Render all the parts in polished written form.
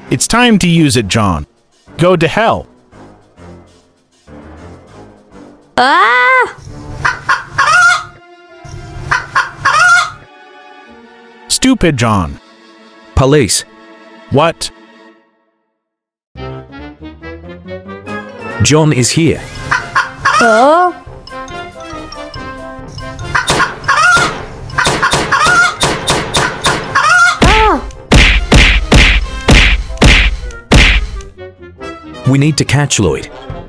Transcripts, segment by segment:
It's time to use it, John. Go to hell. Ah! Stupid John. Police. What? John is here. Oh? We need to catch Lloyd.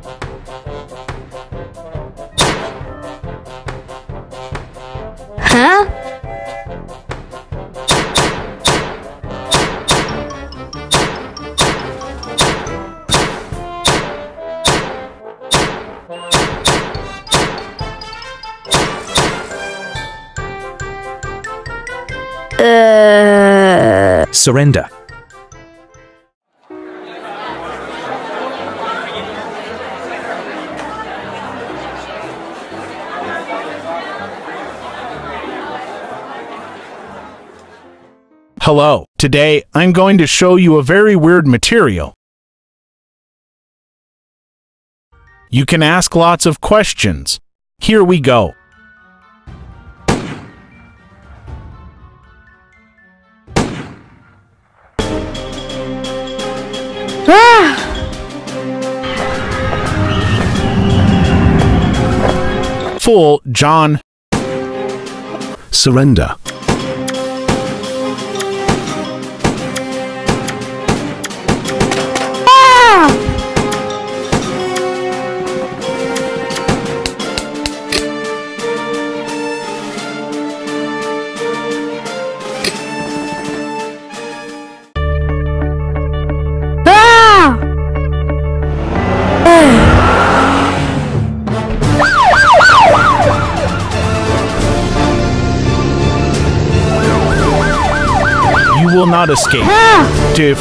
Huh? Surrender. Hello. Today, I'm going to show you a very weird material. You can ask lots of questions. Here we go. Fool, John. Surrender. You will not escape. Diff.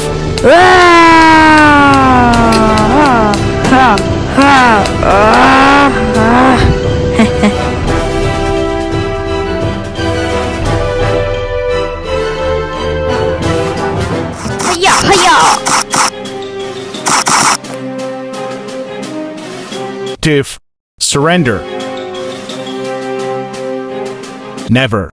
Diff. Surrender. Never.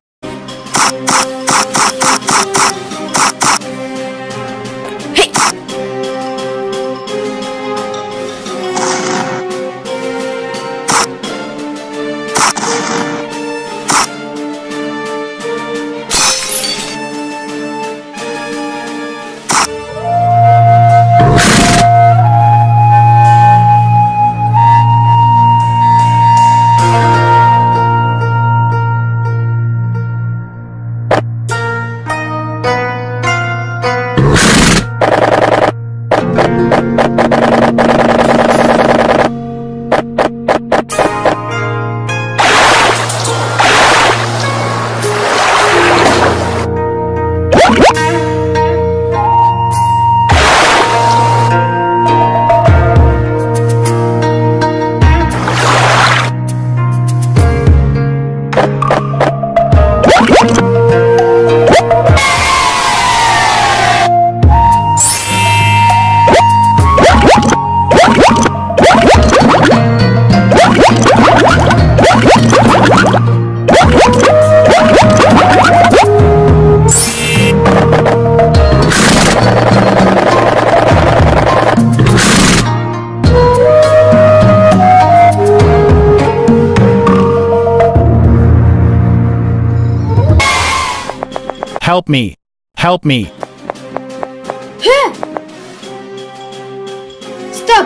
Help me! Help me! Stop!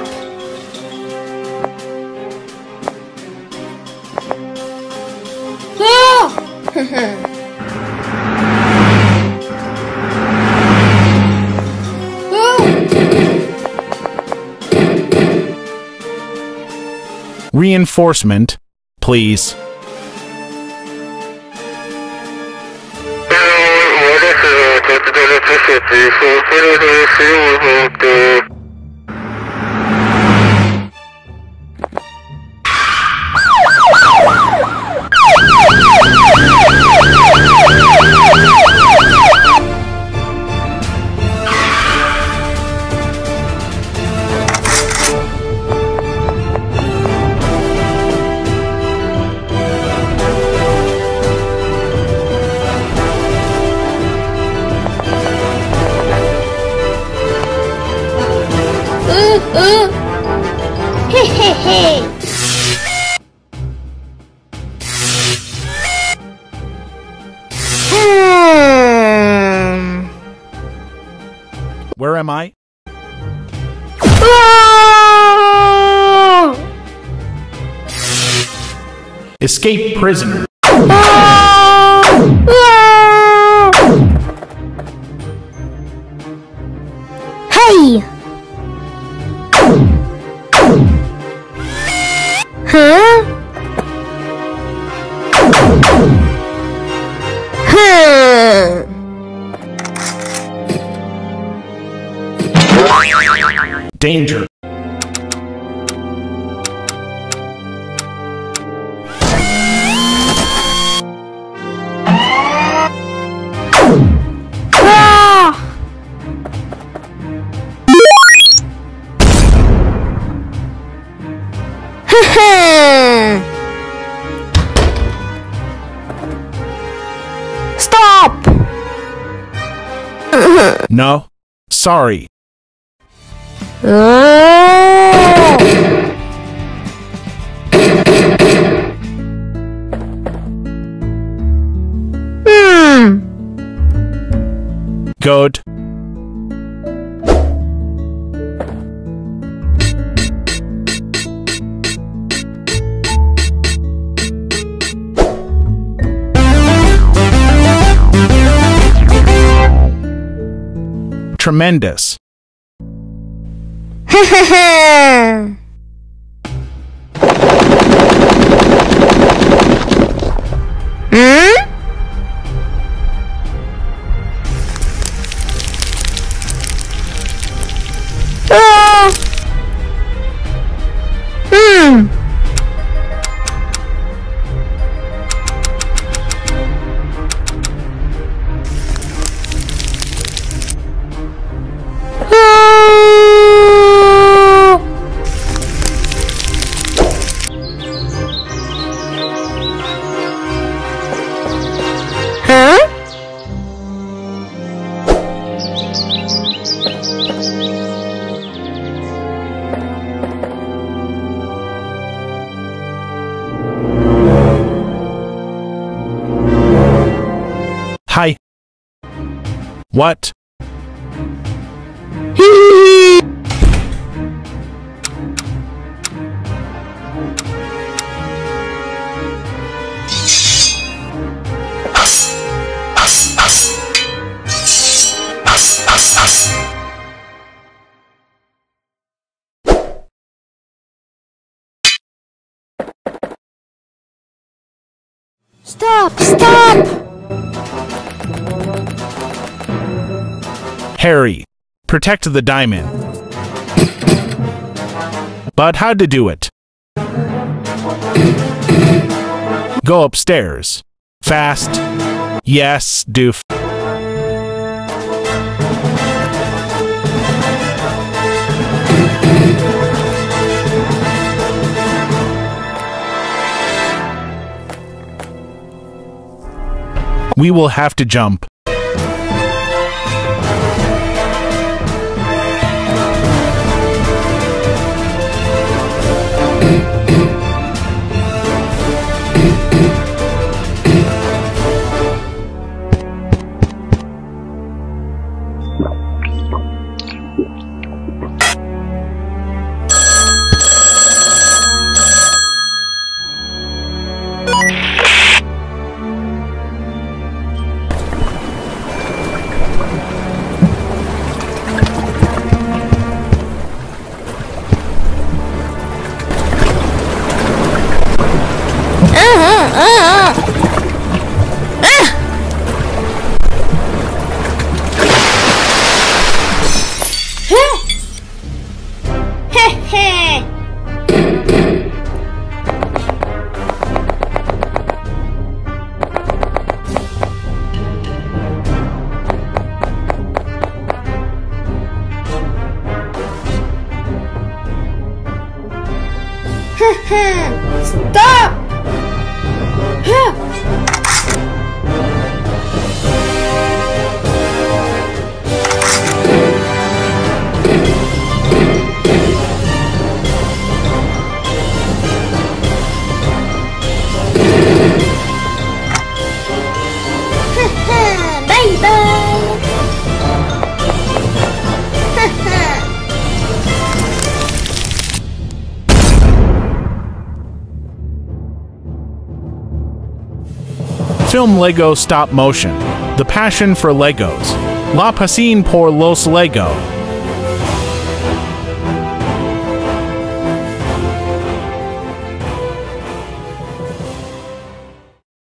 Reinforcement, please. Where am I? Escape prisoner. Hey! Huh? Danger. Stop! No. Sorry. Good. Tremendous. Hi. What? Stop! Stop! Harry, protect the diamond. But how to do it? Go upstairs. Fast. Yes, doof. We will have to jump. Stop! Bye bye! Film Lego Stop Motion. The Passion for Legos. La Pasión por los Lego.